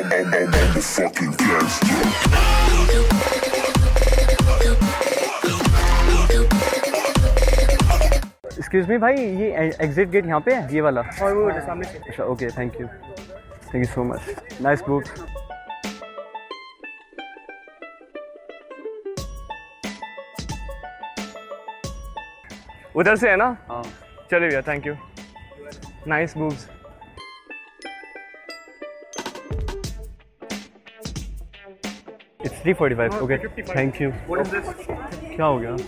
Excuse me भाई, ये exit gate यहाँ पे है, ये वाला? और वो सामने से। अच्छा okay, thank you so much, nice boobs. उधर से है ना? हाँ चलिए भैया, thank you, nice boobs. It's 3:45, okay thank you. क्या हो गया?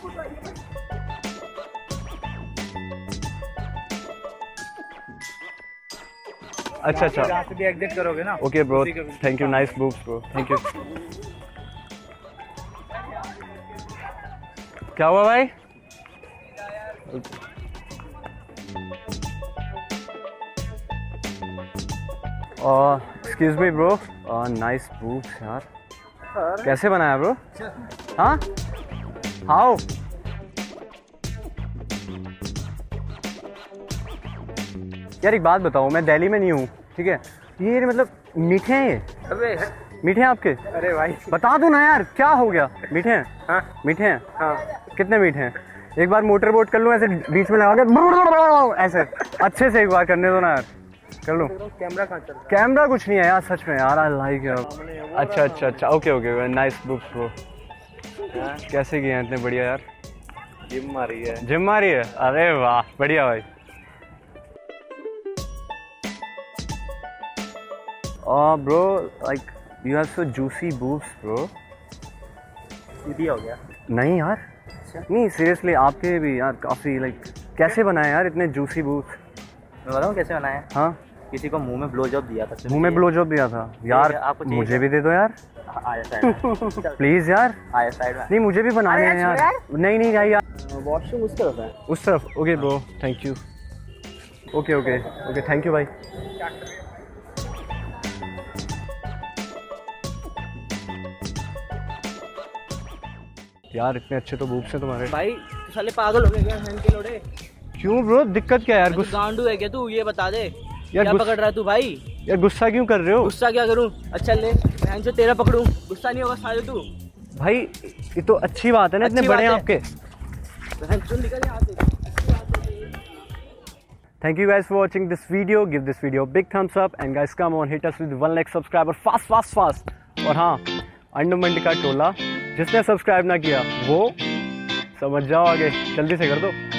अच्छा अच्छा, यहाँ से भी एग्जिट करोगे ना? Okay bro, thank you, nice boobs bro, thank you. क्या हुआ भाई? Excuse me bro, nice boobs यार, कैसे बनाया ब्रो? हाँ हाउ? यार एक बात बताओ, मैं दिल्ली में नहीं हूँ, ठीक है? ये मतलब मीठे हैं ये? अबे मीठे हैं आपके? अरे भाई बता दो ना यार, क्या हो गया? मीठे हैं? हाँ मीठे हैं? हाँ। कितने मीठे हैं? एक बार मोटर बोट कर लूँ ऐसे बीच में लगा के, ऐसे अच्छे से एक बार करने दो ना यार, कर लूँ। कैमरा कहाँ चल रहा है? कैमरा कुछ नहीं है यार, सच में यार, आई लाइक यार। अच्छा अच्छा अच्छा, okay okay, nice books bro. कैसे किए हैं इतने बढ़िया यार? जिम मारी है। जिम मारी है? अरे वाह, बढ़िया भाई। Bro like you have so juicy boobs bro. सीधी हो गया? नहीं यार, नहीं सीरियसली, आपके भी यार काफ़ी लाइक, कैसे बनाए यार इतने जूसी बूब्स? मैं बताऊँ कैसे बनाया? हाँ, किसी को मुंह में ब्लो जॉब दिया था। मुंह में ब्लो जॉब दिया था यार? आपको मुझे भी दे दो यार, आया साइड प्लीज यार। आया साइड में। नहीं मुझे भी बनाने हैं यार। नहीं नहीं यार, वॉशरूम उस तरफ है। उस तरफ? Okay bro, thank you. Okay okay okay, thank you भाई। यार इतने अच्छे तो बूब्स हैं तुम्हारे भाई। तो साले पागल हो गए क्या हैंड के लोड़े? क्यों ब्रो, दिक्कत क्या है यार? गांडू है क्या तू? ये बता दे यार, क्या पकड़ रहा है तू भाई? यार गुस्सा क्यों कर रहे हो? गुस्सा क्या करूं? अच्छा ले बहन से तेरा पकड़ूं, गुस्सा नहीं होगा साले तू? भाई ये तो अच्छी बात है ना, इतने बड़े हैं आपके। बहन सुन, निकल यहाँ से। Thank you guys for watching this video. Give this video a big thumbs up and guys come on, hit us with 1 lakh subscriber fast. और हाँ, अंडोमंड का टोला जिसने सब्सक्राइब ना किया वो समझ जाओ आगे, जल्दी से कर दो।